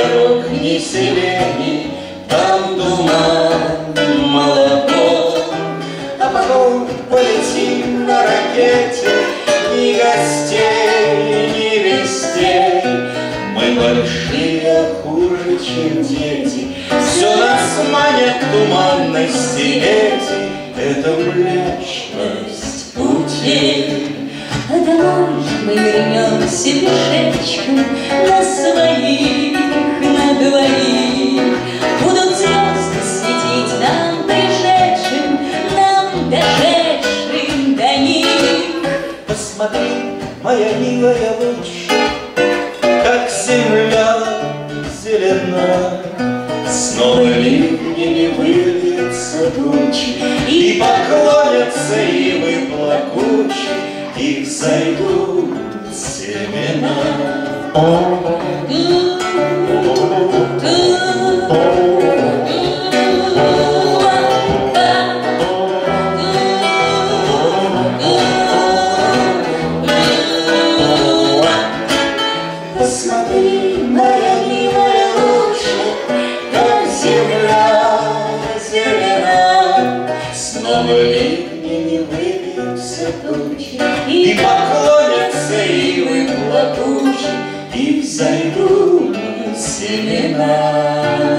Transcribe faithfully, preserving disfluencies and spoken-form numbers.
дорог, ни селений, там туман, молоко. А потом полетим на ракете, ни гостей, ни вестей. Мы большие, хуже, чем дети, все нас манят туманности эти. Это млечность путей. А домой мы вернемся пешечком на своих, на двоих. Будут звезды светить нам пришедшим, нам дошедшим до них. Посмотри, моя милая луч, как земля зелена. Снова ливнями выльется тучи, и поклонятся ивы плакучи, и взойдут семена. Посмотри, моя милая лучше, как земля зелена. Снова ливнями выльется тучи, И и поклонятся ивы плакучи, и взойдут семена.